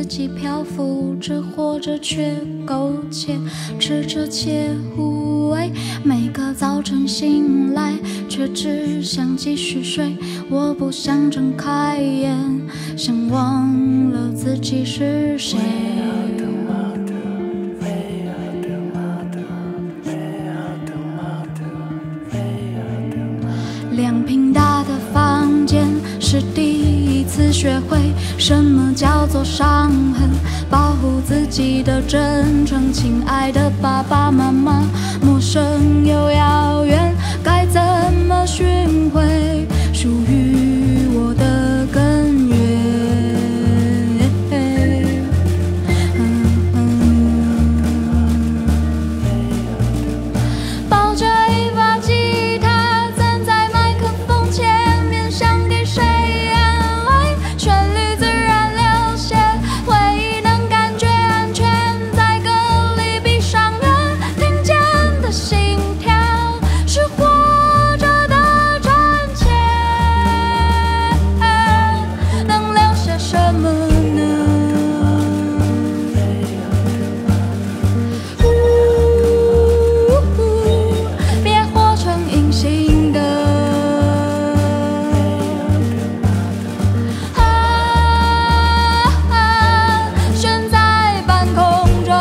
自己漂浮着，活着却苟且，吃着且无味。每个早晨醒来，却只想继续睡。我不想睁开眼，想忘了自己是谁。2平大的房间，是第一次学会什么叫做伤痕，保护自己的真诚。亲爱的爸爸妈妈，陌生又遥远，该怎么寻回属于我的根源？抱着一把吉他，站在麦克风前面，想给谁安慰？旋律自然流泻，唯一能感觉安全，在歌里闭上眼，听见的心跳是活着的真切。能留下什么呢？别活成隐形的。悬在半空中，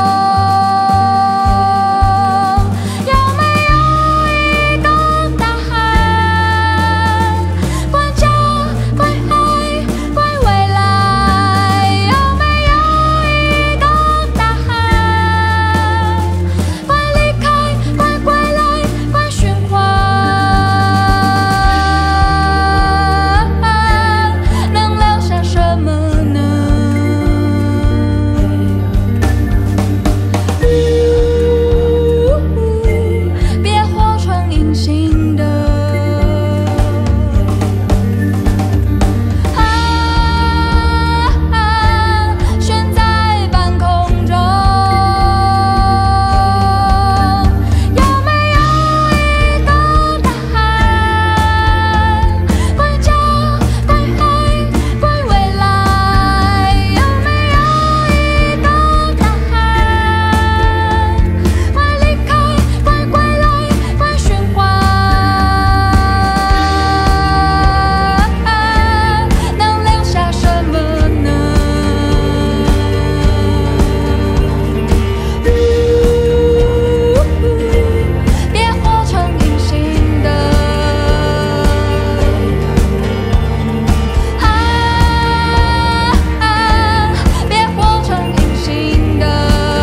有没有一个大海？怪家，怪爱，怪未来。有没有一个大海？怪离开，怪归来，怪循环。能留下什么呢？别活成隐形的。悬在半空中，有没有一个大海？怪家，怪爱，怪未来。有没有一个大海？怪离开，怪归来，怪循环。能留下什么呢？别活成隐形的。别活成隐形的。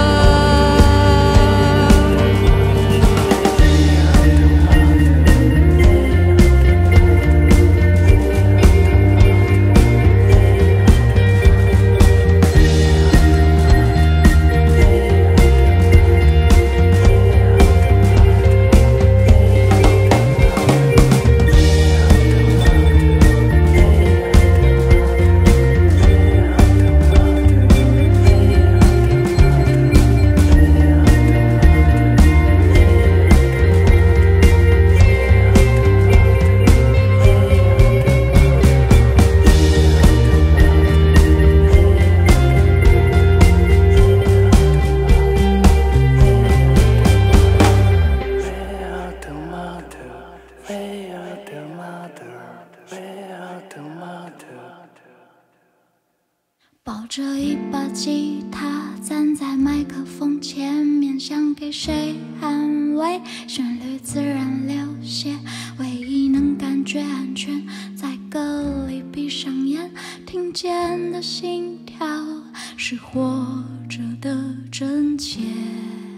抱着一把吉他，站在麦克风前面，想给谁安慰？旋律自然流泻，唯一能感觉安全，在歌里闭上眼，听见的心跳是活着的真切。